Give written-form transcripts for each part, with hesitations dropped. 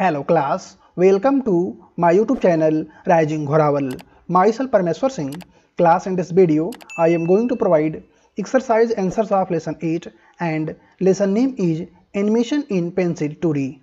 Hello class, welcome to my YouTube channel Rising Ghorawal. Myself Parameswar Singh. Class, in this video I am going to provide exercise answers of lesson 8 and lesson name is Animation in Pencil 2D.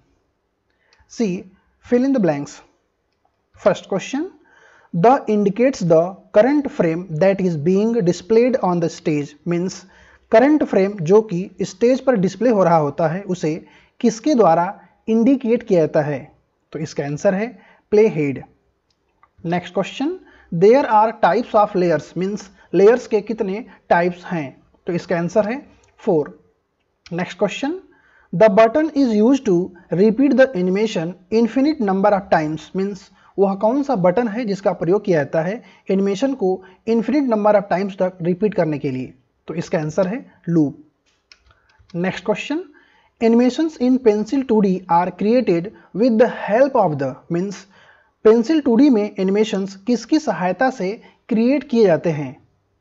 See, fill in the blanks. First question. The indicates the current frame that is being displayed on the stage means current frame जो कि stage पर display हो रहा होता है उसे किसके द्वारा इंडिकेट किया जाता है, तो इसका आंसर है play head. Next question. There are types of layers means layers के कितने टाइप्स हैं, तो इसका आंसर है 4. Next question. The button is use to repeat the animation infinite number of times means वह कौन सा बटन है जिसका प्रयोग किया जाता है एनिमेशन को इन्फिनिट नंबर ऑफ टाइम्स तक रिपीट करने के लिए, तो इसका आंसर है loop. Next question. Animations in pencil 2D are created with the help of the means pencil 2D में एनिमेशंस किसकी सहायता से क्रिएट किए जाते हैं,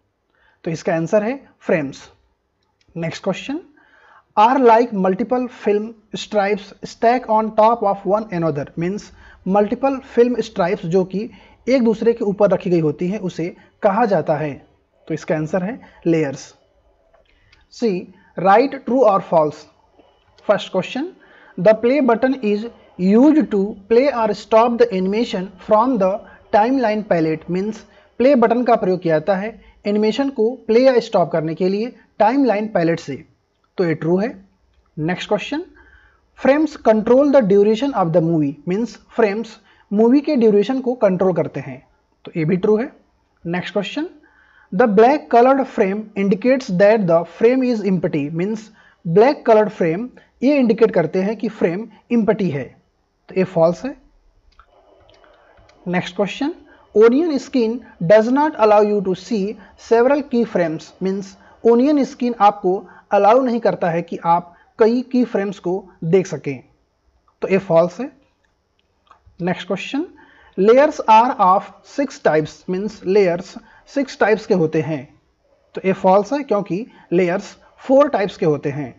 तो इसका आंसर है frames. Next question. Are like multiple film stripes stack on top of one another means multiple film stripes जो कि एक दूसरे के ऊपर रखी गई होती है उसे कहा जाता है, तो इसका आंसर है लेयर्स. सी, राइट ट्रू और false. First question. The play button is used to play और stop the animation from the timeline palette means play button का प्रयोग किया जाता है एनिमेशन को प्ले या स्टॉप करने के लिए टाइमलाइन पैलेट से, तो ये ट्रू है. Next question. Frames control the duration of the movie means frames movie के ड्यूरेशन को कंट्रोल करते हैं, तो ये भी ट्रू है. Next question. The black coloured frame indicates that the frame is empty means black coloured frame ये indicate करते हैं कि फ्रेम इम्पटी है, तो ये फॉल्स है. Next question. Onion skin does not allow you to see several key frames means onion skin आपको allow नहीं करता है कि आप कई की फ्रेम्स को देख सकें, तो ये फॉल्स है. Next question. Layers are of 6 types means layers 6 types के होते हैं, तो ये फॉल्स है क्योंकि लेयर्स 4 टाइप्स के होते हैं.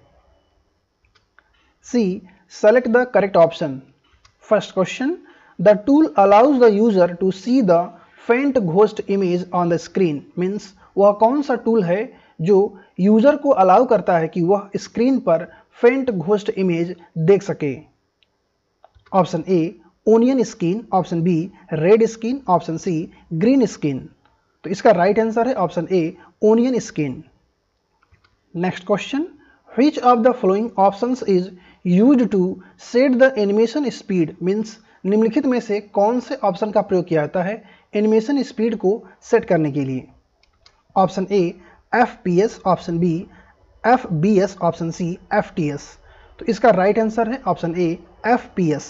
C, select the correct option. First question. The tool allows the user to see the faint ghost image on the screen means वह कौन सा टूल है जो यूजर को अलाउ करता है कि वह स्क्रीन पर फेंट घोस्ट इमेज देख सके. Option A onion skin, option B red skin, option C green skin, तो इसका राइट आंसर है option A onion skin. Next question. Which of the following options is used to set the animation speed means निम्नलिखित में से कौन से option का प्रयोग किया जाता है एनिमेशन स्पीड को सेट करने के लिए. Option A FPS, option B FBS, option C FTS, तो इसका राइट आंसर है option A FPS.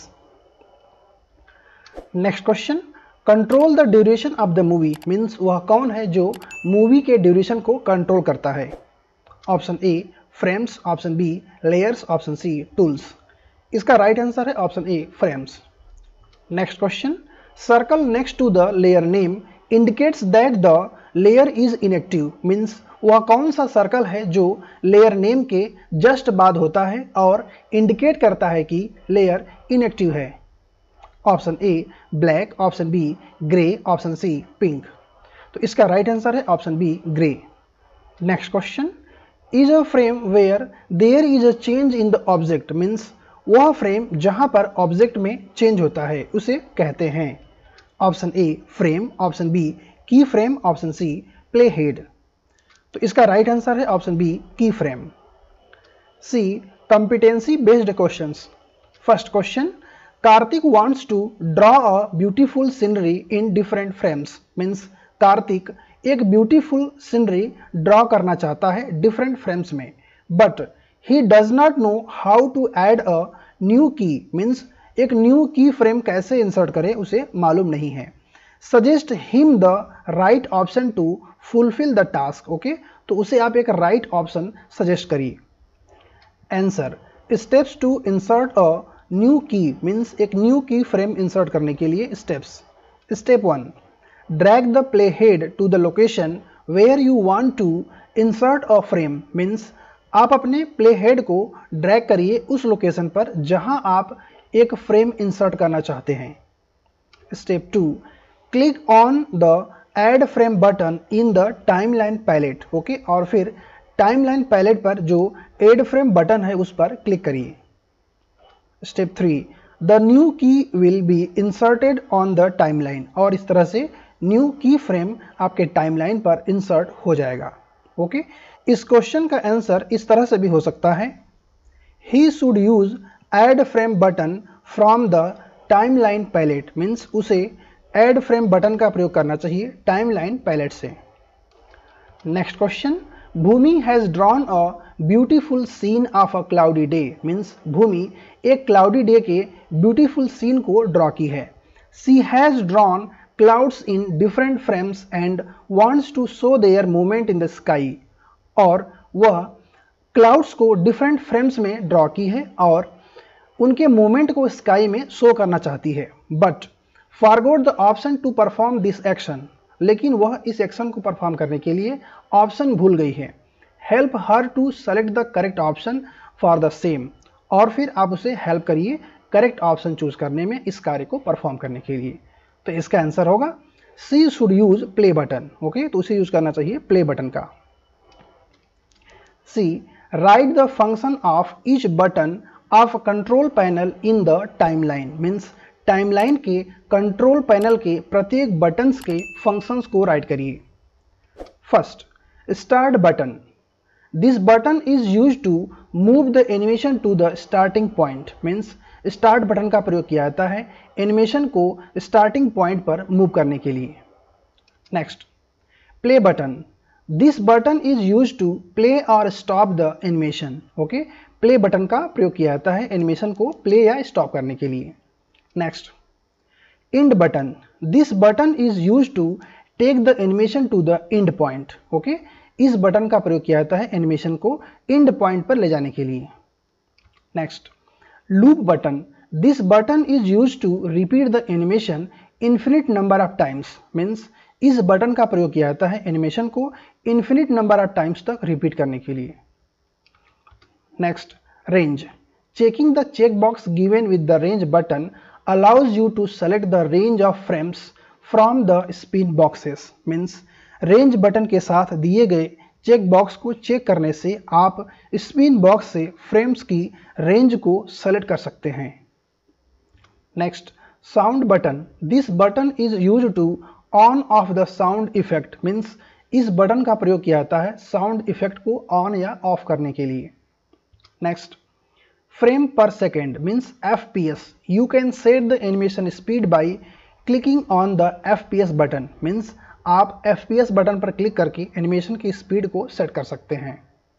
Next question. Control the duration of the movie means वह कौन है जो मूवी के ड्यूरेशन को कंट्रोल करता है. Option A frames, option B layers, option C tools, इसका राइट आंसर है option A frames. Next question. Circle next to the layer name indicates that the layer is inactive means वह कौन सा circle है जो layer name के just बाद होता है और इंडिकेट करता है कि लेयर इनएक्टिव है. Option A black, option B grey, option C pink, तो इसका राइट आंसर है option B grey. Next question. Is a frame where there is a change in the object means वह फ्रेम जहां पर ऑब्जेक्ट में change होता है उसे कहते हैं. Option A frame, option B key frame, option C play head, तो इसका राइट आंसर है option B key frame. C, competency based questions. First question. Kartik wants to draw a beautiful scenery in different frames means Kartik एक beautiful scenery draw करना चाहता है different frames में, but he does not know how to add a new key means एक new key frame कैसे insert करें उसे मालूम नहीं है. Suggest him the right option to fulfil the task. Okay, तो उसे आप एक राइट ऑप्शन सजेस्ट करिए. Answer. Steps to insert a new key means एक न्यू की फ्रेम इंसर्ट करने के लिए steps. Step 1. Drag the play head to the location where you want to insert a frame means आप अपने play head को drag करिए उस location पर जहां आप एक फ्रेम इंसर्ट करना चाहते हैं। Step 2, click on the add frame button in the timeline palette. Okay, और फिर टाइमलाइन पैलेट पर जो ऐड फ्रेम बटन है उस पर क्लिक करिए। Step 3, the new key will be inserted on the timeline, और इस तरह से न्यू की फ्रेम आपके टाइमलाइन पर इंसर्ट हो जाएगा। ओके, इस क्वेश्चन का आंसर इस तरह से भी हो सकता है, he should use add frame button from the timeline palette, means उसे ऐड फ्रेम बटन का प्रयोग करना चाहिए टाइमलाइन पैलेट से। Next question, Bhumi has drawn a beautiful scene of a cloudy day, means Bhumi एक क्लाउडी डे के ब्यूटीफुल सीन को draw की है। She has drawn clouds in different frames and wants to show their movement in the sky, और वह clouds को different frames में draw की है और उनके मूवमेंट को स्काई में शो करना चाहती है। But forgot the option to perform this action, लेकिन वह इस एक्शन को परफॉर्म करने के लिए ऑप्शन भूल गई है। Help her to select the correct option for the same, और फिर आप उसे हेल्प करिए करेक्ट ऑप्शन चूज करने में इस कार्य को परफॉर्म करने के लिए। तो इसका आंसर होगा she should use play button. Okay, तो उसे यूज करना चाहिए प्ले बटन का। C, write the function of each button of control panel in the timeline, means timeline के कंट्रोल पैनल के प्रत्येक बटन्स के फंक्शंस को राइट करिए। First, start button, this button is used to move the animation to the starting point, means start button का प्रयोग किया जाता है एनिमेशन को स्टार्टिंग पॉइंट पर मूव करने के लिए। Next, play button, this button is used to play और stop the animation. Okay, play button का प्रयोग किया जाता है एनिमेशन को प्ले या स्टॉप करने के लिए। Next, end button, this button is used to take the animation to the end point. Okay, इस बटन का प्रयोग किया जाता है एनिमेशन को एंड पॉइंट पर ले जाने के लिए। Next, loop button, this button is used to repeat the animation infinite number of times, means इस बटन का प्रयोग किया जाता है एनिमेशन को इन्फिनिट नंबर ऑफ टाइम्स तक रिपीट करने के लिए। Next, range, checking the check box given with the range button allows you to select the range of frames from the spin boxes, means range button के साथ दिए गए check box को check करने से आप स्पिन बॉक्स से frames की रेंज को सेलेक्ट कर सकते हैं। Next, sound button, this button is used to on off the sound effect, means इस बटन का प्रयोग किया जाता है साउंड इफेक्ट को ऑन या ऑफ करने के लिए। Next, frame per second means FPS, you can set the animation speed by clicking on the FPS button, means आप FPS बटन पर क्लिक करके एनिमेशन की स्पीड को सेट कर सकते हैं।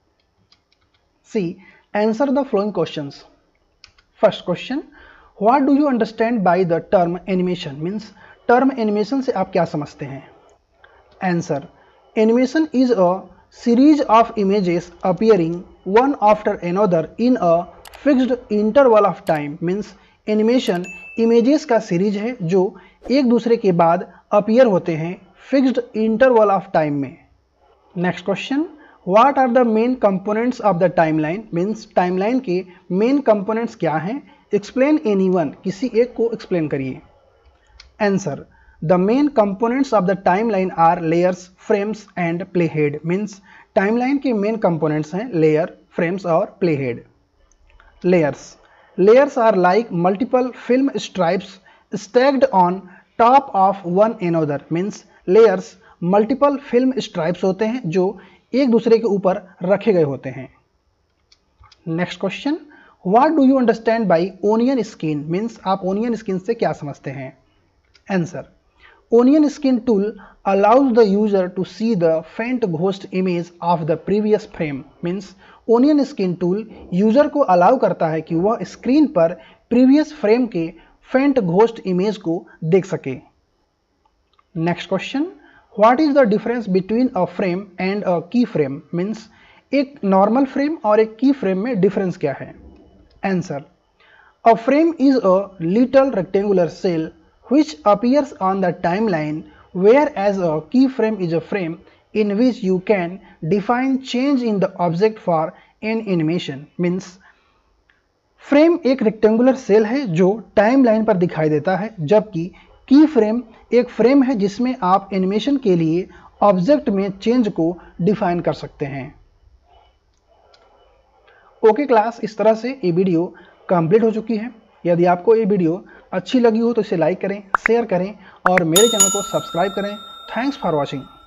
C, answer the following questions. First question, what do you understand by the term animation, means term animation से आप क्या समझते हैं। Answer, animation is a series of images appearing one after another in a fixed interval of time, means animation images का series है जो एक दूसरे के बाद अपीयर होते हैं फिक्स्ड इंटरवल ऑफ टाइम में। Next question, what are the main components of the timeline, means timeline के मेन कंपोनेंट्स क्या हैं। एक्सप्लेन एनी वन, किसी एक को एक्सप्लेन करिए। Answer, the main components of the timeline are layers, frames and playhead, means timeline के main components हैं layer, frames और playhead. Layers, layers are like multiple film stripes stacked on top of one another, means layers multiple film stripes होते हैं जो एक दूसरे के ऊपर रखे गए होते हैं। Next question, what do you understand by onion skin, means आप ओनियन स्किन से क्या समझते हैं। Answer, onion skin tool allows the user to see the faint ghost image of the previous frame, means onion skin tool user को allow करता है कि वह स्क्रीन पर प्रीवियस फ्रेम के फेंट घोस्ट इमेज को देख सके। Next question, what is the difference between a frame and a key frame, means एक नॉर्मल फ्रेम और एक की फ्रेम में डिफरेंस क्या है। Answer, a frame is a little rectangular cell which appears on the timeline, whereas a keyframe is a frame in which you can define change in the object for an animation, means frame एक rectangular cell है जो timeline पर दिखाई देता है, जबकि की frame एक फ्रेम है जिसमें आप एनिमेशन के लिए ऑब्जेक्ट में चेंज को डिफाइन कर सकते हैं। ओके क्लास, इस तरह से ये वीडियो कंप्लीट हो चुकी है। यदि आपको ये वीडियो अच्छी लगी हो तो इसे लाइक करें, शेयर करें और मेरे चैनल को सब्सक्राइब करें। Thanks for watching.